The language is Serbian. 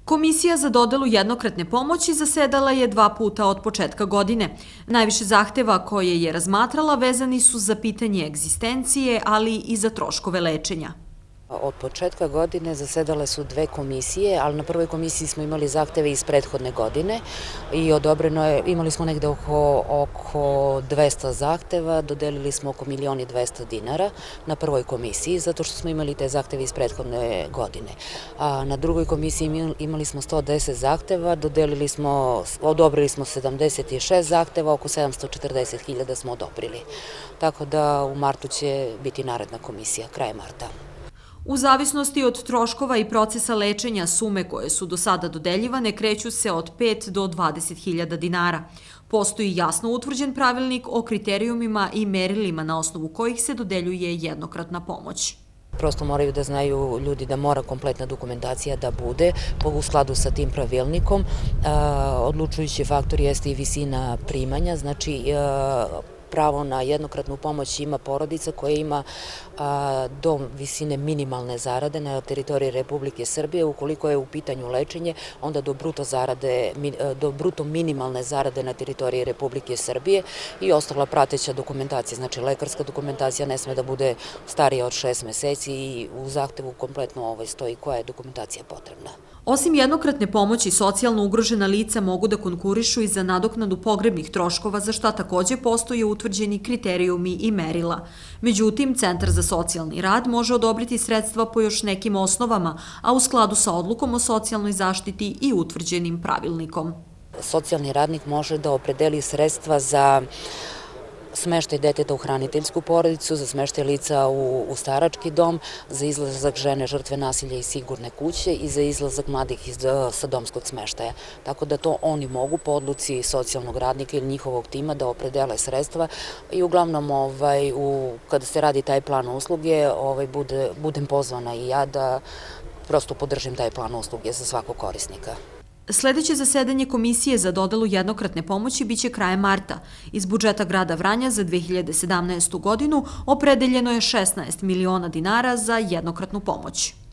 Komisija za dodelu jednokratne pomoći zasedala je 2 puta od početka godine. Najviše zahteva koje je razmatrala vezani su za pitanje egzistencije, ali i za troškove lečenja. Od početka godine zasedale su 2 komisije, ali na prvoj komisiji smo imali zahteve iz prethodne godine i odobreno je, imali smo negde oko 200 zahteva, dodelili smo oko 1.200.000 dinara na prvoj komisiji, zato što smo imali te zahteve iz prethodne godine. A na drugoj komisiji imali smo 110 zahteva, odobrili smo 76 zahteva, oko 740.000 smo odobrili. Tako da u martu će biti naredna komisija, kraj marta. U zavisnosti od troškova i procesa lečenja, sume koje su do sada dodeljivane kreću se od 5 do 20.000 dinara. Postoji jasno utvrđen pravilnik o kriterijumima i merilima na osnovu kojih se dodeljuje jednokratna pomoć. Prosto moraju da znaju ljudi da mora kompletna dokumentacija da bude u skladu sa tim pravilnikom. Odlučujući faktor jeste i visina primanja, znači pravo na jednokratnu pomoć ima porodica koja ima do visine minimalne zarade na teritoriji Republike Srbije. Ukoliko je u pitanju lečenje, onda do bruto minimalne zarade na teritoriji Republike Srbije i ostala prateća dokumentacija. Znači, lekarska dokumentacija ne sme da bude starija od 6 meseci i u zahtevu kompletno stoji koja je dokumentacija potrebna. Osim jednokratne pomoći, socijalno ugrožena lica mogu da konkurišu i za nadoknadu pogrebnih troškova, za šta takođe postoje utvrđeni kriterijumi i merila. Međutim, Centar za socijalni rad može odobriti sredstva po još nekim osnovama, a u skladu sa odlukom o socijalnoj zaštiti i utvrđenim pravilnikom. Socijalni radnik može da opredeli sredstva za smeštaj deteta u hraniteljsku porodicu, za smeštaj lica u starački dom, za izlazak žene žrtve nasilja iz sigurne kuće i za izlazak mladih sa domskog smeštaja. Tako da to oni mogu po odluci socijalnog radnika ili njihovog tima da opredele sredstva i uglavnom kada se radi taj plan usluge budem pozvana i ja da prosto podržim taj plan usluge za svakog korisnika. Sledeće zasedanje Komisije za dodelu jednokratne pomoći biće krajem marta. Iz budžeta grada Vranja za 2017. godinu opredeljeno je 16 miliona dinara za jednokratnu pomoć.